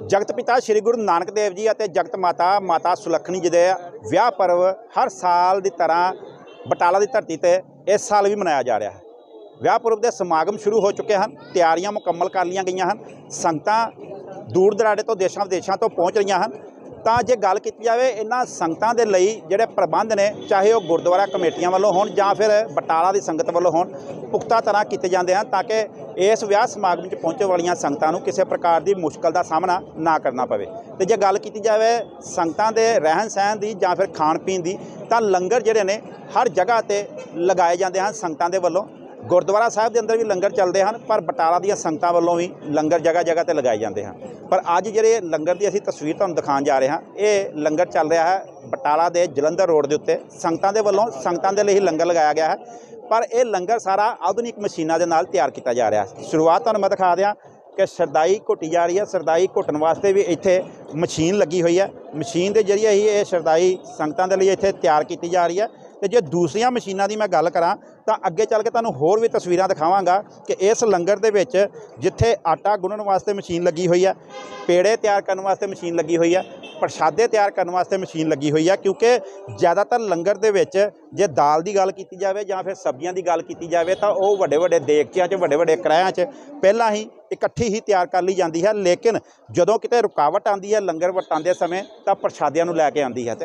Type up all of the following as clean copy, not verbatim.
जगत पिता श्री गुरु नानक देव जी और जगत माता माता सुलखनी जी के विआह पर्व हर साल की तरह बटाला की धरती पर इस साल भी मनाया जा रहा है। विआह पर्व के समागम शुरू हो चुके हैं, तैयारियां मुकम्मल कर लिया गई हैं, संगतां दूर दराडे तो देशों विदेशों तो पहुँच रही हैं। तो जे गल की जाए इन्हां संगतां दे लई जिहड़े प्रबंध ने, चाहे वह गुरुद्वारा कमेटियां वालों होण जां फिर बटाला की संगत वालों होण, पुख्ता तरह किए जाते हैं ताकि इस विआह समागम में पहुँचने वाली संगतां नूं किसी प्रकार की मुश्किल का सामना ना करना पवे। तो जे गल की जाए संगतां दे रहन सहन की जां फिर खाण पीण की, तो लंगर जिहड़े ने हर जगह पर लगाए जाते हैं संगतां दे वल्लों। गुरुद्वारा साहिब के अंदर भी लंगर चलते हैं, पर बटाला दी संगतां वल्लों भी लंगर जगह जगह पर लगाए जाते हैं। पर अज जिहड़े लंगर की असीं तस्वीर तुहानूं दिखाउण जा रहे हैं, ये लंगर चल रहा है बटाला के जलंधर रोड के उत्ते संगतां दे वल्लों, संगतां दे लई ही लंगर लगाया गया है। पर यह लंगर सारा आधुनिक मशीनों के नाल तैयार किया जा रहा है। शुरुआत तुहानूं मैं दिखा दियां कि शरदाई घुटी जा रही है। शरदाई घुटन वास्ते भी इत्थे मशीन लगी हुई है। मशीन के जरिए ही ये शरदाई संगतां दे लई इत्थे तैयार की जा रही है। तो जे दूसरिया मशीनों की मैं गल करा तो अगे चल के तुहानूं होर भी तस्वीरां दिखावांगा कि इस लंगर दे विच जिथे आटा गुन्नण वास्ते मशीन लगी हुई है, पेड़े तैयार करने वास्ते मशीन लगी हुई है, प्रशादे तैयार करने वास्ते मशीन लगी हुई है। क्योंकि ज़्यादातर लंगर दे विच जे दाल की गल की जाए जां फिर सब्जियां की गल की जाए तो वह वड्डे वड्डे देगचियां च, वड्डे वड्डे कराहियां च पहलां ही इकट्ठी ही तैयार कर ली जाती है। लेकिन जदों किते रुकावट आती है लंगर वटांदे समय तो प्रशादियां नूं लैके आती है। तो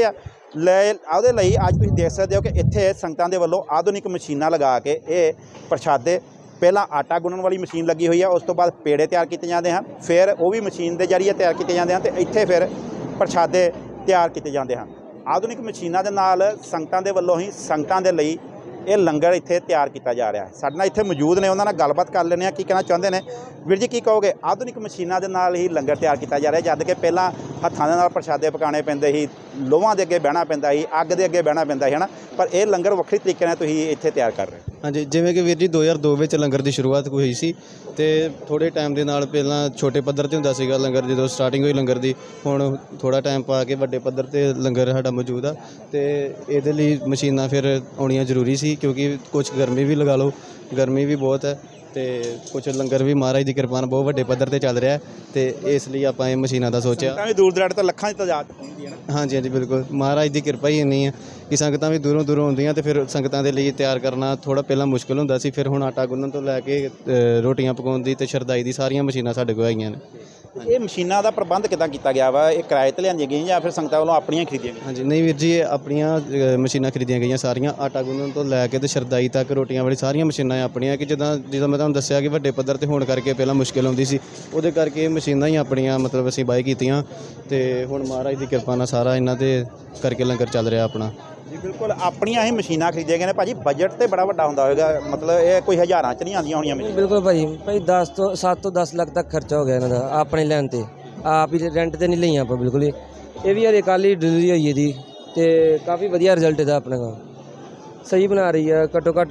ਉਹਦੇ ਲਈ ਅੱਜ ਤੁਸੀਂ देख सकते हो कि इत्थे संगतां दे वल्लों आधुनिक मशीनां लगा के ये प्रशादे, पहला आटा गुन्नण वाली मशीन लगी हुई है, उस तो बाद पेड़े तैयार किए जाते हैं, फिर वो भी मशीन के जरिए तैयार किए जाते हैं, तो इत्थे फिर प्रशादे तैयार किए जाते हैं। आधुनिक मशीनां दे नाल संगतां दे वल्लों ही संगतां दे लई ये लंगर इत्थे तैयार किया जा रहा है। साडे नाल इत्थे मौजूद ने, उन्हां नाल गलबात कर लैंदे आ, की कहना चाहुंदे ने। वीर जी की कहोगे? आधुनिक मशीनां दे नाल ही लंगर तैयार किया जा रहा है, जद कि पहलां हत्थां दे नाल प्रशादे पकाने पैंदे ही, लोहां दे अगे बहना पैंदा ही, अग दे अगे बहना पैंदा ही, है ना। पर यह लंगर वक्री तरीके नाल तुसीं इत्थे तैयार कर रहे हो। हाँ जी, जिवें कि वीर जी 2002 ਵਿੱਚ लंगर की शुरुआत हुई सी ਤੇ थोड़े टाइम के नाल ਪਹਿਲਾਂ छोटे पद्धर ਤੇ ਹੁੰਦਾ ਸੀਗਾ लंगर, ਜਦੋਂ ਸਟਾਰਟਿੰਗ ਹੋਈ लंगर की। ਹੁਣ थोड़ा टाइम पा के ਵੱਡੇ पद्धर ਤੇ लंगर ਸਾਡਾ मौजूद आ। ਤੇ ਇਹਦੇ ਲਈ ਮਸ਼ੀਨਾਂ ਫਿਰ ਆਉਣੀਆਂ ਜ਼ਰੂਰੀ ਸੀ, क्योंकि कुछ गर्मी भी लगा लो, गर्मी भी बहुत है, तो कुछ लंगर भी महाराज की किरपा नाल बहुत वड्डे पद्धर ते चल रहा है। तो इसलिए आपां ये मशीनां दा सोचिया। दूर दराडे तो लखां की तादाद पहुंचदी है ना। हाँ जी, हाँ जी, बिल्कुल महाराज की किरपा ही इन्नी है कि संगतां भी दूरों दूरों आउंदियां, तो फिर संगतां दे लई तैयार करना थोड़ा पहला मुश्किल हुंदा सी। फिर हुण आटा गुन्नण तो लैके रोटियां पकाउण दी ते शरदाई दी सारियां मशीनां साडे कोल आईयां ने। ये मशीनों का प्रबंध किदां कीता गया वा? ये किराए ते लिआंदियां गईयां या फिर संगतां वालों अपनियां खरीदियां गईयां? हाँ जी, नहीं वीर जी, अपनियां मशीनां खरीदियां गईयां सारियां। आटा गुन्नण तो लैके ते शरदाई तक रोटियां वाली सारियां मशीनां अपनियां। कि जिद्दां मैं तुहानूं दस्सिया कि वड्डे पद्धर ते होण करके पहलां मुश्किल आउंदी सी, उहदे करके मशीनां ही अपनियां मतलब असीं बाय कीतियां। ते हुण महाराज की किरपा नाल सारा इन्हां ते करके लंगर चल रहा अपना। जी बिल्कुल, अपनियां ही मशीनां खरीदियां गईयां ने। भाजी बजट तो बड़ा वड्डा हुंदा होएगा, मतलब ये कोई हज़ारां च नहीं आंदियां होणीਆਂ मशीनां? बिल्कुल भाई 7 ਤੋਂ 10 ਲੱਖ तक खर्चा हो गया इन्हां दा अपने लैन ते। आप ही रेंट ते नहीं लईआं आपां बिल्कुल ही। ये भी हरे कल ही डिलीवरी होई ਇਹਦੀ ਤੇ काफ़ी ਵਧੀਆ रिजल्ट ਇਹਦਾ ਆਪਣੇ ਕੋਲ। सही बना रही है, घट्टो घट्ट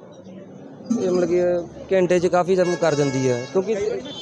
मतलब कि घंटे 'ਚ काफ़ी ਕੰਮ कर ਦਿੰਦੀ है। क्योंकि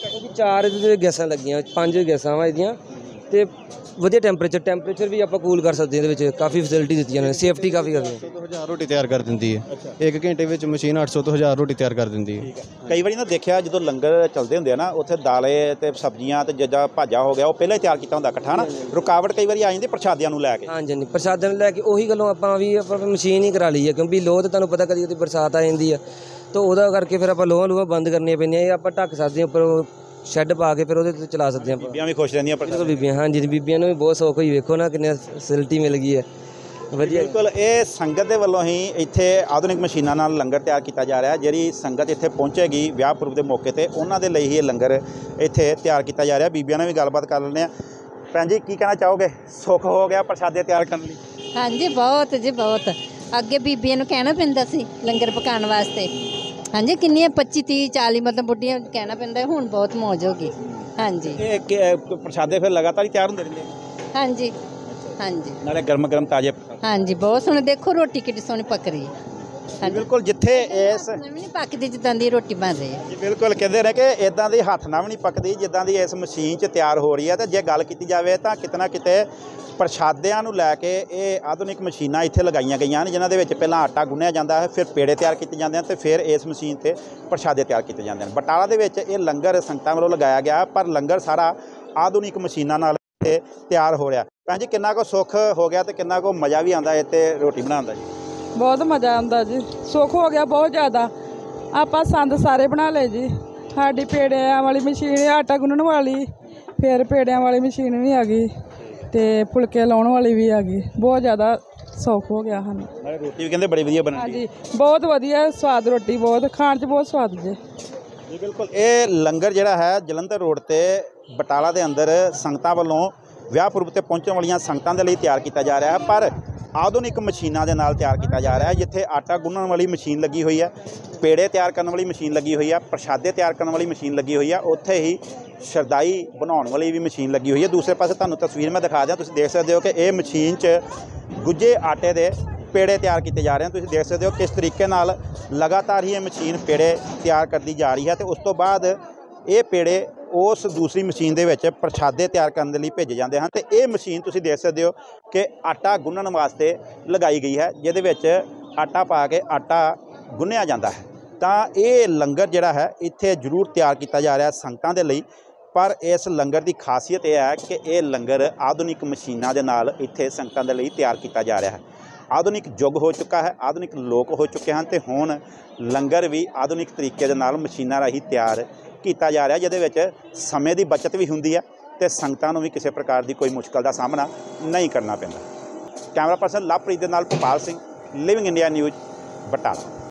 4 गैसां ਲੱਗੀਆਂ, 5 गैसां ਵਾ ਇਹਦੀਆਂ ਤੇ ਵਧੀਆ ਟੈਂਪਰੇਚਰ ਵੀ ਆਪਾਂ ਕੂਲ ਕਰ ਸਕਦੇ ਇਹਦੇ ਵਿੱਚ। ਕਾफ़ੀ ਫੈਸਿਲਿਟੀ ਦਿੱਤੀਆਂ ਨੇ, ਸੇਫਟੀ ਕਾफ़ੀ ਕਰਦੀ ਹੈ। 800 ਤੋਂ 1000 ਰੋਟੀ ਤਿਆਰ ਕਰ ਦਿੰਦੀ ਹੈ। 1 ਘੰਟੇ ਵਿੱਚ ਮਸ਼ੀਨ 800 ਤੋਂ 1000 ਰੋਟੀ ਤਿਆਰ ਕਰ ਦਿੰਦੀ ਹੈ। ਕਈ ਵਾਰੀ ਨਾ ਦੇਖਿਆ ਜਦੋਂ ਲੰਗਰ ਚੱਲਦੇ ਹੁੰਦੇ ਆ ਨਾ, ਉੱਥੇ ਦਾਲੇ ਤੇ ਸਬਜ਼ੀਆਂ ਤੇ ਜਿੱਦਾਂ ਭਾਜਾ ਹੋ ਗਿਆ ਉਹ ਪਹਿਲਾਂ ਹੀ ਤਿਆਰ ਕੀਤਾ ਹੁੰਦਾ ਇਕੱਠਾ ਨਾ। ਰੁਕਾਵਟ ਕਈ ਵਾਰੀ ਆ ਜਾਂਦੀ ਪ੍ਰਸ਼ਾਦਿਆਂ ਨੂੰ ਲੈ ਕੇ। ਹਾਂਜੀ ਹਾਂਜੀ, ਪ੍ਰਸ਼ਾਦਿਆਂ ਨੂੰ ਲੈ ਕੇ ਉਹੀ ਗੱਲੋਂ ਆਪਾਂ ਮਸ਼ੀਨ ਹੀ ਕਰਾ ਲਈ ਹੈ। ਕਿਉਂਕਿ ਲੋਹ ਤਾਂ ਤੁਹਾਨੂੰ ਪਤਾ ਕਦੀ ਕਦੀ ਬਰਸਾਤ ਆ ਜਾਂਦੀ ਹੈ, ਤਾਂ ਉਹਦਾ ਕਰਕੇ ਫਿਰ ਆਪਾਂ ਲੋਹਾਂ ਬੰਦ ਕਰਨੀਆਂ ਪੈਂਦੀਆਂ। ਇਹ ਆਪਾਂ ਢੱਕ ਸਕਦੇ ਹਾਂ ਉੱਪਰ ਸ਼ੈੱਡ ਪਾ ਕੇ, ਫਿਰ ਉਹਦੇ 'ਤੇ ਚਲਾ ਸਕਦੇ ਹਾਂ। ਬੀਬੀਆਂ ਵੀ ਖੁਸ਼ ਰਹਿੰਦੀਆਂ ਬਿਲਕੁਲ ਬੀਬੀਆਂ, ਹਾਂਜੀ ਬੀਬੀਆਂ ਨੂੰ ਵੀ ਬਹੁਤ ਸੌਖ ਹੋਈ। ਵੇਖੋ ਨਾ ਕਿੰਨੀ ਫੈਸਿਲਿਟੀ ਮਿਲ ਗਈ ਹੈ, ਵਧੀਆ। ਬਿਲਕੁਲ, ਇਹ ਸੰਗਤ ਦੇ ਵੱਲੋਂ ਹੀ ਇੱਥੇ ਆਧੁਨਿਕ ਮਸ਼ੀਨਾਂ ਨਾਲ ਲੰਗਰ ਤਿਆਰ ਕੀਤਾ ਜਾ ਰਿਹਾ। ਜਿਹੜੀ ਸੰਗਤ ਇੱਥੇ ਪਹੁੰਚੇਗੀ ਵਿਆਹ ਪੁਰਬ ਦੇ ਮੌਕੇ 'ਤੇ, ਉਹਨਾਂ ਦੇ ਲਈ ਹੀ ਇਹ ਲੰਗਰ ਇੱਥੇ ਤਿਆਰ ਕੀਤਾ ਜਾ ਰਿਹਾ। ਬੀਬੀਆਂ ਨਾਲ ਵੀ ਗੱਲਬਾਤ ਕਰ ਲੈਂਦੇ ਹਾਂ। ਭੈਣ ਜੀ ਕੀ ਕਹਿਣਾ ਚਾਹੋਗੇ? ਸੁੱਖ ਹੋ ਗਿਆ ਪ੍ਰਸ਼ਾਦੇ ਤਿਆਰ ਕਰਨ ਲਈ? ਹਾਂਜੀ ਬਹੁਤ ਜੀ ਬਹੁਤ। ਅੱਗੇ ਬੀਬੀਆਂ ਨੂੰ ਕਹਿਣਾ ਪੈਂਦਾ ਸੀ ਲੰਗਰ ਪਕਾਉਣ ਵਾਸਤੇ। ਹਾਂਜੀ ਕਿੰਨੀਆਂ 25 30 40 मतलब बुढ़िया कहना पैंदा है। हुण बहुत मौज हो गई। हाँ जी, प्रसादे फिर लगातार ही तैयार होंदे रहिंदे? हाँ जी, हाँ जी, नाले गर्म गर्म ताजे। हाँ जी, बहुत सोहनी। देखो रोटी कितनी सोहनी पक रही है। बिल्कुल, जिथे इस नहीं पकदी जिद्दां दी रोटी बन रही है। जी बिल्कुल, कहते हैं कि इदां दी हत्थ नाल भी नहीं पकदी जिद्दां दी इस मशीन 'च तैयार हो रही है। तो जे गल की जाए तो कितना किते प्रशादिਆਂ ਨੂੰ ਲੈ ਕੇ ਇਹ ਆਧੁਨਿਕ ਮਸ਼ੀਨਾਂ ਇੱਥੇ ਲਗਾਈਆਂ ਗਈਆਂ ਨੇ, ਜਿਨ੍ਹਾਂ ਦੇ ਵਿੱਚ ਪਹਿਲਾਂ ਆਟਾ ਗੁੰਨਿਆ ਜਾਂਦਾ ਹੈ, ਫਿਰ ਪੇੜੇ ਤਿਆਰ ਕੀਤੇ ਜਾਂਦੇ ਹਨ, ਤੇ ਫਿਰ ਇਸ ਮਸ਼ੀਨ 'ਤੇ ਪ੍ਰਸ਼ਾਦੇ ਤਿਆਰ ਕੀਤੇ ਜਾਂਦੇ ਹਨ। ਬਟਾਲਾ ਦੇ ਵਿੱਚ ਇਹ ਲੰਗਰ ਸੰਗਤਾਂ ਵੱਲੋਂ ਲਗਾਇਆ ਗਿਆ, ਪਰ ਲੰਗਰ ਸਾਰਾ ਆਧੁਨਿਕ ਮਸ਼ੀਨਾਂ ਨਾਲ ਇਹ ਤਿਆਰ ਹੋ ਰਿਹਾ। ਭੈਣ ਜੀ ਕਿੰਨਾ ਕੁ ਸੁੱਖ ਹੋ ਗਿਆ ਤੇ ਕਿੰਨਾ ਕੁ ਮਜ਼ਾ ਵੀ ਆਉਂਦਾ ਇੱਥੇ ਰੋਟੀ ਬਣਾਉਣ ਦਾ ਜੀ? ਬਹੁਤ ਮਜ਼ਾ ਆਉਂਦਾ ਜੀ, ਸੁੱਖ ਹੋ ਗਿਆ ਬਹੁਤ ਜ਼ਿਆਦਾ। ਆਪਾਂ ਸੰਦ ਸਾਰੇ ਬਣਾ ਲਏ ਜੀ। ਸਾਡੀ ਪੇੜਿਆਂ ਵਾਲੀ ਮਸ਼ੀਨ, ਆਟਾ ਗੁੰਨਣ ਵਾਲੀ, ਫਿਰ ਪੇੜਿਆਂ ਵਾਲੀ ਮਸ਼ੀਨ ਵੀ ਆ ਗਈ ਤੇ ਫੁਲਕੇ ਲਾਉਣ ਵਾਲੀ ਵੀ ਆ ਗਈ। ਬਹੁਤ ਜ਼ਿਆਦਾ ਸੌਖ ਹੋ ਗਿਆ ਸਾਨੂੰ। ਨਾਲੇ ਰੋਟੀ ਵੀ ਕਹਿੰਦੇ ਬੜੀ ਵਧੀਆ ਬਣਦੀ ਹੈ। ਹਾਂਜੀ ਬਹੁਤ ਵਧੀਆ ਸਵਾਦ ਰੋਟੀ, ਬਹੁਤ ਖਾਣ 'ਚ ਬਹੁਤ ਸਵਾਦ ਜੀ। ਜੀ ਬਿਲਕੁਲ। ਇਹ ਲੰਗਰ ਜਿਹੜਾ ਹੈ ਜਲੰਧਰ ਰੋਡ ਤੇ ਬਟਾਲਾ ਦੇ ਅੰਦਰ ਸੰਗਤਾਂ ਵੱਲੋਂ ਵਿਆਹ ਪੁਰਬ ਤੇ ਪਹੁੰਚਣ ਵਾਲੀਆਂ ਸੰਗਤਾਂ ਦੇ ਲਈ ਤਿਆਰ ਕੀਤਾ ਜਾ ਰਿਹਾ ਹੈ, ਪਰ ਆਧੁਨਿਕ ਮਸ਼ੀਨਾਂ ਦੇ ਨਾਲ ਤਿਆਰ ਕੀਤਾ ਜਾ ਰਿਹਾ ਹੈ। ਜਿੱਥੇ ਆਟਾ ਗੁੰਨਣ ਵਾਲੀ ਮਸ਼ੀਨ ਲੱਗੀ ਹੋਈ ਹੈ, ਪੇੜੇ ਤਿਆਰ ਕਰਨ ਵਾਲੀ ਮਸ਼ੀਨ ਲੱਗੀ ਹੋਈ ਹੈ, ਪ੍ਰਸ਼ਾਦੇ ਤਿਆਰ ਕਰਨ ਵਾਲੀ ਮਸ਼ੀਨ ਲੱਗੀ ਹੋਈ ਹੈ, ਉੱਥੇ ਹੀ ਸ਼ਰਦਾਈ ਬਣਾਉਣ ਵਾਲੀ ਵੀ ਮਸ਼ੀਨ ਲੱਗੀ ਹੋਈ ਹੈ। ਦੂਸਰੇ ਪਾਸੇ ਤੁਹਾਨੂੰ ਤਸਵੀਰ ਮੈਂ ਦਿਖਾ ਦਿਆਂ, ਤੁਸੀਂ ਦੇਖ ਸਕਦੇ ਹੋ ਕਿ ਇਹ ਮਸ਼ੀਨ 'ਚ ਗੁੱਝੇ ਆਟੇ ਦੇ ਪੇੜੇ ਤਿਆਰ ਕੀਤੇ ਜਾ ਰਹੇ ਹਨ। ਤੁਸੀਂ ਦੇਖ ਸਕਦੇ ਹੋ ਕਿਸ ਤਰੀਕੇ ਨਾਲ ਲਗਾਤਾਰ ਹੀ ਇਹ ਮਸ਼ੀਨ ਪੇੜੇ ਤਿਆਰ ਕਰਦੀ ਜਾ ਰਹੀ ਹੈ ਤੇ ਉਸ ਤੋਂ ਬਾਅਦ ਇਹ ਪੇੜੇ ਉਸ ਦੂਸਰੀ ਮਸ਼ੀਨ ਦੇ ਵਿੱਚ ਪ੍ਰਸ਼ਾਦੇ ਤਿਆਰ ਕਰਨ ਦੇ ਲਈ ਭੇਜੇ ਜਾਂਦੇ ਹਨ। ਤੇ ਇਹ ਮਸ਼ੀਨ ਤੁਸੀਂ ਦੇਖ ਸਕਦੇ ਹੋ ਕਿ ਆਟਾ ਗੁੰਨਣ ਵਾਸਤੇ ਲਗਾਈ ਗਈ ਹੈ, ਜਿਹਦੇ ਵਿੱਚ ਆਟਾ ਪਾ ਕੇ ਆਟਾ ਗੁੰਨਿਆ ਜਾਂਦਾ ਹੈ। ਤਾਂ ਇਹ ਲੰਗਰ ਜਿਹੜਾ ਹੈ ਇੱਥੇ ਜ਼ਰੂਰ ਤਿਆਰ ਕੀਤਾ ਜਾ ਰਿਹਾ ਸੰਗਤਾਂ ਦੇ ਲਈ, ਪਰ ਇਸ ਲੰਗਰ ਦੀ ਖਾਸੀਅਤ ਇਹ ਹੈ ਕਿ ਇਹ ਲੰਗਰ ਆਧੁਨਿਕ ਮਸ਼ੀਨਾਂ ਦੇ ਨਾਲ ਇੱਥੇ ਸੰਗਤਾਂ ਦੇ ਲਈ ਤਿਆਰ ਕੀਤਾ ਜਾ ਰਿਹਾ ਹੈ। ਆਧੁਨਿਕ ਯੁੱਗ ਹੋ ਚੁੱਕਾ ਹੈ, ਆਧੁਨਿਕ ਲੋਕ ਹੋ ਚੁੱਕੇ ਹਨ ਤੇ ਹੁਣ ਲੰਗਰ ਵੀ ਆਧੁਨਿਕ ਤਰੀਕੇ ਦੇ ਨਾਲ ਮਸ਼ੀਨਾਂ ਰਾਹੀਂ ਤਿਆਰ ਕੀਤਾ ਜਾ ਰਿਹਾ, ਜਿਹਦੇ ਵਿੱਚ ਸਮੇਂ ਦੀ ਬਚਤ ਵੀ ਹੁੰਦੀ ਹੈ ਤੇ ਸੰਗਤਾਂ ਨੂੰ ਵੀ ਕਿਸੇ ਪ੍ਰਕਾਰ ਦੀ ਕੋਈ ਮੁਸ਼ਕਲ ਦਾ ਸਾਹਮਣਾ ਨਹੀਂ ਕਰਨਾ ਪੈਂਦਾ। ਕੈਮਰਾ ਪਰਸਨ ਲਵਪ੍ਰੀਤ ਦੇ ਨਾਲ Bhopal Singh, living India news, Batala.